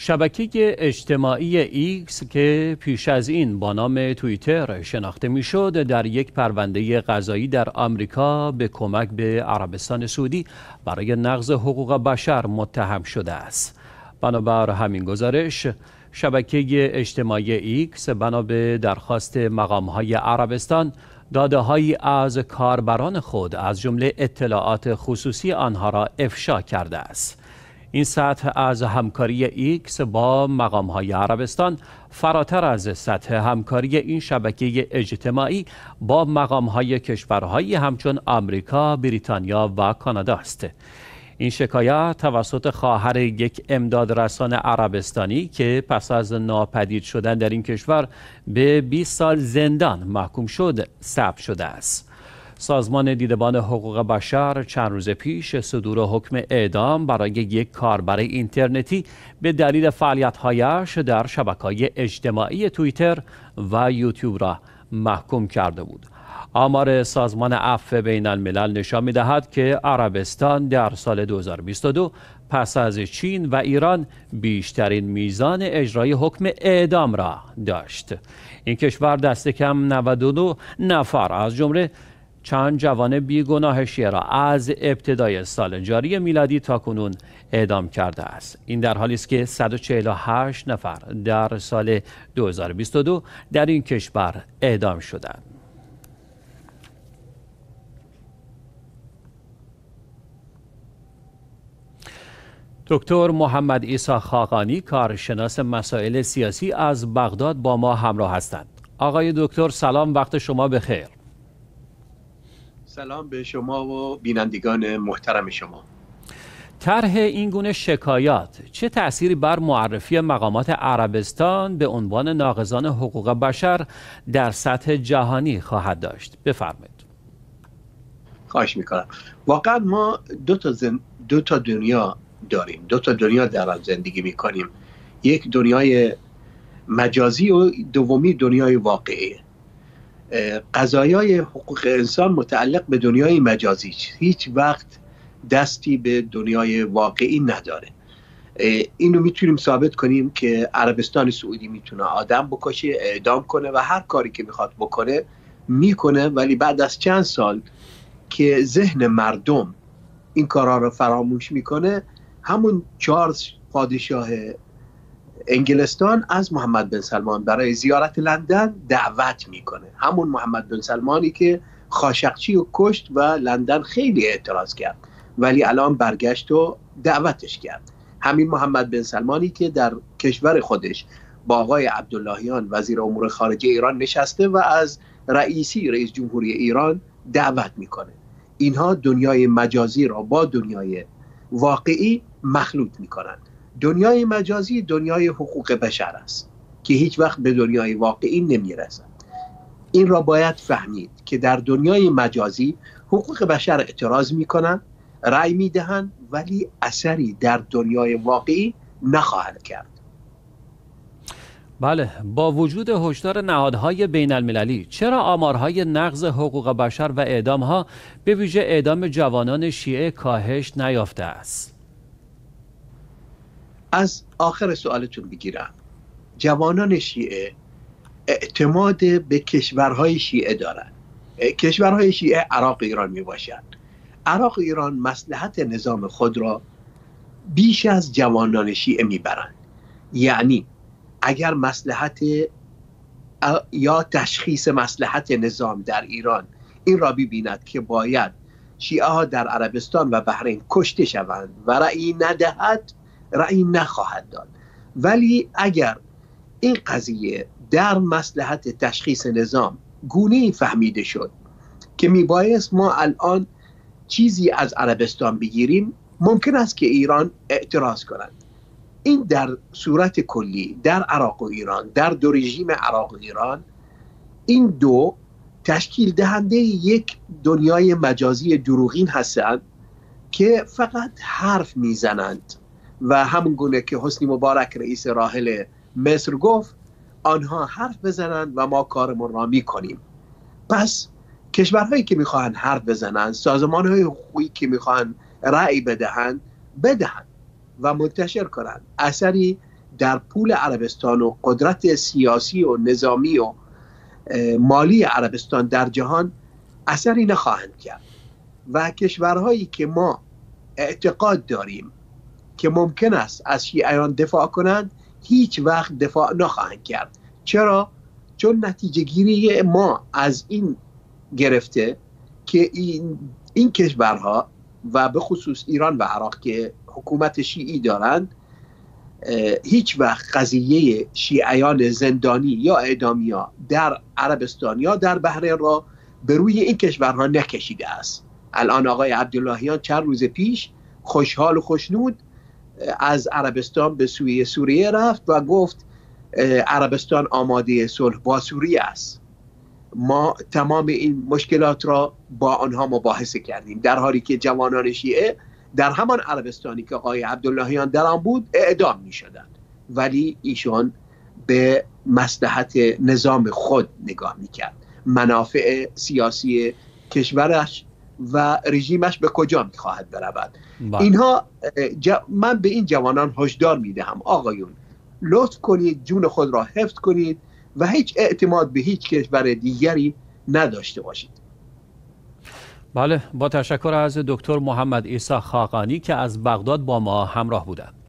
شبکه اجتماعی ایکس که پیش از این با نام توییتر شناخته میشد، در یک پرونده قضایی در آمریکا به کمک به عربستان سعودی برای نقض حقوق بشر متهم شده است. بنابر همین گزارش، شبکه اجتماعی ایکس بنا به درخواست مقام‌های عربستان داده‌هایی از کاربران خود از جمله اطلاعات خصوصی آنها را افشا کرده است. این سطح از همکاری ایکس با مقام‌های عربستان فراتر از سطح همکاری این شبکه اجتماعی با مقام‌های کشورهایی همچون آمریکا، بریتانیا و کانادا است. این شکایت توسط خواهر یک امدادرسان عربستانی که پس از ناپدید شدن در این کشور به 20 سال زندان محکوم شد ثبت شده است. سازمان دیدبان حقوق بشر چند روز پیش صدور حکم اعدام برای یک کاربر اینترنتی به دلیل فعالیت‌هایش در شبکه‌های اجتماعی توییتر و یوتیوب را محکوم کرده بود. آمار سازمان عفو بین الملل نشان می‌دهد که عربستان در سال 2022 پس از چین و ایران بیشترین میزان اجرای حکم اعدام را داشت. این کشور دست کم 92 نفر از جمله چند جوان بیگناه شیعه را از ابتدای سال جاری میلادی تا کنون اعدام کرده است. این در حالی است که 148 نفر در سال 2022 در این کشور اعدام شدند. دکتر محمد عیسی خاقانی، کارشناس مسائل سیاسی از بغداد با ما همراه هستند. آقای دکتر سلام، وقت شما بخیر. سلام به شما و بینندگان محترم شما. طرح این گونه شکایات چه تأثیری بر معرفی مقامات عربستان به عنوان ناقضان حقوق بشر در سطح جهانی خواهد داشت؟ بفرمایید. خواهش میکنم. واقعا ما دو تا دنیا داریم، دو تا دنیا در آن زندگی میکنیم. یک دنیای مجازی و دومی دنیای واقعی. قضایای حقوق انسان متعلق به دنیای مجازی هیچ وقت دستی به دنیای واقعی نداره. اینو میتونیم ثابت کنیم که عربستان سعودی میتونه آدم بکشه، اعدام کنه و هر کاری که میخواد بکنه میکنه، ولی بعد از چند سال که ذهن مردم این کارا رو فراموش میکنه، همون چارلز پادشاه انگلستان از محمد بن سلمان برای زیارت لندن دعوت میکنه. همون محمد بن سلمانی که خاشقچی رو کشت و لندن خیلی اعتراض کرد، ولی الان برگشت و دعوتش کرد. همین محمد بن سلمانی که در کشور خودش با آقای عبداللهیان وزیر امور خارجه ایران نشسته و از رئیس جمهوری ایران دعوت میکنه. اینها دنیای مجازی را با دنیای واقعی مخلوط میکنن. دنیای مجازی دنیای حقوق بشر است که هیچ وقت به دنیای واقعی نمیرسد. این را باید فهمید که در دنیای مجازی حقوق بشر اعتراض میکنن، رأی میدهند، ولی اثری در دنیای واقعی نخواهد کرد. بله، با وجود هشدار نهادهای بین المللی، چرا آمارهای نقض حقوق بشر و اعدامها به ویژه اعدام جوانان شیعه کاهش نیافته است؟ از آخر سوالتون بگیرم. جوانان شیعه اعتماد به کشورهای شیعه دارند. کشورهای شیعه عراق ایران می باشند. عراق ایران مصلحت نظام خود را بیش از جوانان شیعه می برند. یعنی اگر مصلحت یا تشخیص مصلحت نظام در ایران این را ببیند که باید شیعه ها در عربستان و بحرین کشته شوند و رأی ندهد، رأی نخواهد داد. ولی اگر این قضیه در مصلحت تشخیص نظام گونه‌ای فهمیده شد که میبایست ما الان چیزی از عربستان بگیریم، ممکن است که ایران اعتراض کنند. این در صورت کلی در عراق و ایران، در دو رژیم عراق و ایران، این دو تشکیل دهنده یک دنیای مجازی دروغین هستند که فقط حرف میزنند و همون گونه که حسنی مبارک رئیس راحل مصر گفت، آنها حرف بزنند و ما کارمون را میکنیم. پس کشورهایی که میخواهند حرف بزنند، سازمانهای حقوقی که میخواهند رأی بدهند و منتشر کنند، اثری در پول عربستان و قدرت سیاسی و نظامی و مالی عربستان در جهان اثری نخواهند کرد و کشورهایی که ما اعتقاد داریم که ممکن است از شیعیان دفاع کنند هیچ وقت دفاع نخواهند کرد. چرا؟ چون نتیجه گیری ما از این گرفته که این کشورها و به خصوص ایران و عراق که حکومت شیعی دارند هیچ وقت قضیه شیعیان زندانی یا اعدامی ها در عربستان یا در بحرین را به روی این کشورها نکشیده است. الان آقای عبداللهیان چند روز پیش خوشحال و خوشنود از عربستان به سوی سوریه رفت و گفت عربستان آماده صلح با سوریه است. ما تمام این مشکلات را با آنها مباحثه کردیم، در حالی که جوانان شیعه در همان عربستانی که آقای عبداللهیان در آن بود اعدام می شدند، ولی ایشان به مصلحت نظام خود نگاه می کرد. منافع سیاسی کشورش و رژیمش به کجا می خواهد برود؟ اینها من به این جوانان هشدار می دهم آقایون لطف کنید جون خود را حفظ کنید و هیچ اعتماد به هیچ کشور دیگری نداشته باشید. بله، با تشکر از دکتر محمد عیسی خاقانی که از بغداد با ما همراه بودند.